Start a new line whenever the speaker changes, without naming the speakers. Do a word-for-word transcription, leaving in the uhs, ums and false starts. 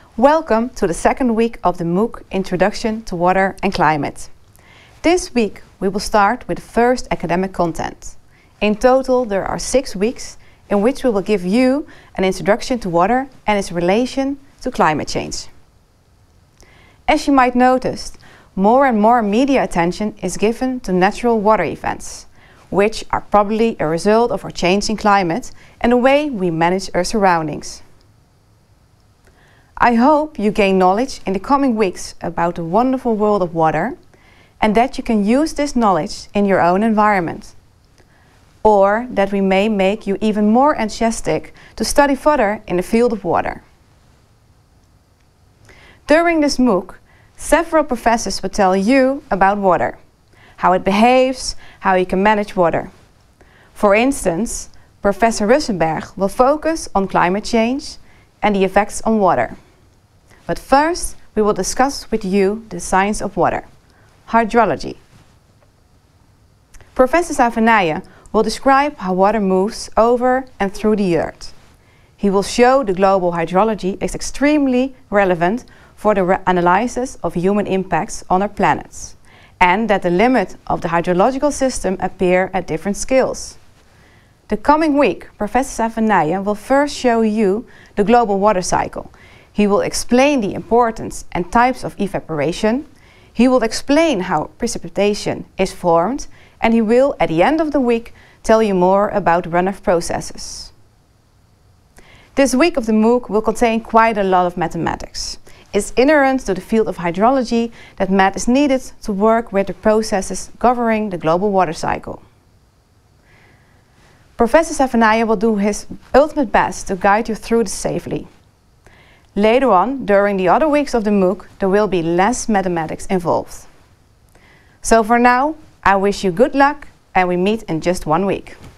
Welcome to the second week of the MOOC Introduction to Water and Climate. This week we will start with the first academic content. In total there are six weeks in which we will give you an introduction to water and its relation to climate change. As you might notice, more and more media attention is given to natural water events, which are probably a result of our changing climate and the way we manage our surroundings. I hope you gain knowledge in the coming weeks about the wonderful world of water and that you can use this knowledge in your own environment. Or that we may make you even more enthusiastic to study further in the field of water. During this MOOC, several professors will tell you about water, how it behaves, how you can manage water. For instance, Professor Russenberg will focus on climate change and the effects on water. But first, we will discuss with you the science of water, hydrology. Professor Savanaye will describe how water moves over and through the earth. He will show the global hydrology is extremely relevant for the analysis of human impacts on our planets, and that the limit of the hydrological system appear at different scales. The coming week, Professor Savanaye will first show you the global water cycle. He will explain the importance and types of evaporation. He will explain how precipitation is formed, and he will, at the end of the week, tell you more about runoff processes. This week of the MOOC will contain quite a lot of mathematics. It's inherent to the field of hydrology that math is needed to work with the processes governing the global water cycle. Professor Savanaye will do his ultimate best to guide you through this safely. Later on, during the other weeks of the MOOC, there will be less mathematics involved. So for now, I wish you good luck and we meet in just one week.